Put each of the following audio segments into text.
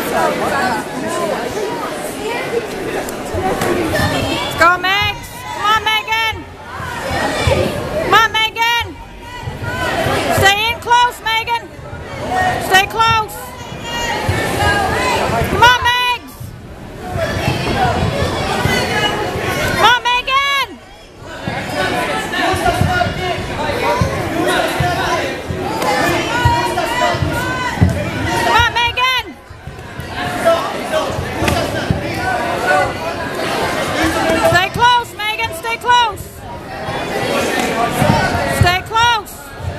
Go, Megs! Come on, Megan! Come on, Megan! Stay in close, Megan! Stay close! Come on, Megs! Come on, Megan! Come on, Megan! Stay close, Megan! Stay close! Stay close!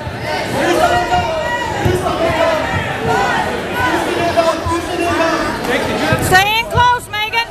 Stay in close, Megan!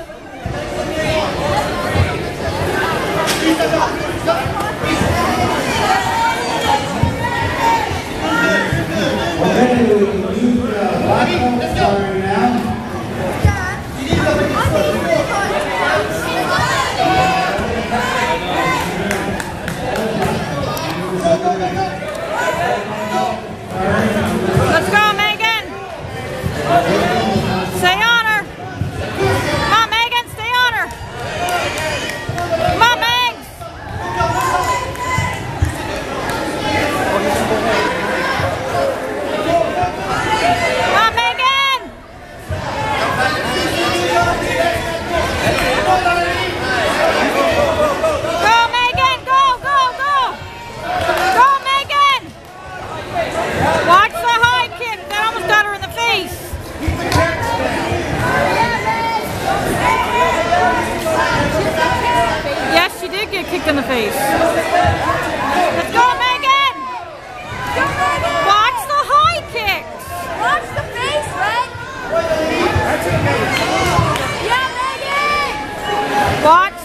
Let's go, Megan! Stay on her! Come on, Megan, stay on her! Come on, Megs! Come on, Megan! Go, Megan! Go, go, go! Go, Megan! Watch the high kick. That almost got her in the face. Yes, she did get kicked in the face. Let's go, Megan! Watch the high kicks. Watch the face, Red! Yeah, Megan! Watch